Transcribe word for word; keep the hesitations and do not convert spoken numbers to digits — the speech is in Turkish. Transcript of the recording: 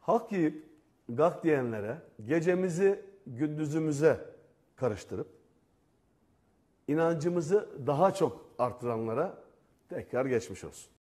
Hak yiyip gak diyenlere, gecemizi gündüzümüze karıştırıp inancımızı daha çok artıranlara tekrar geçmiş olsun.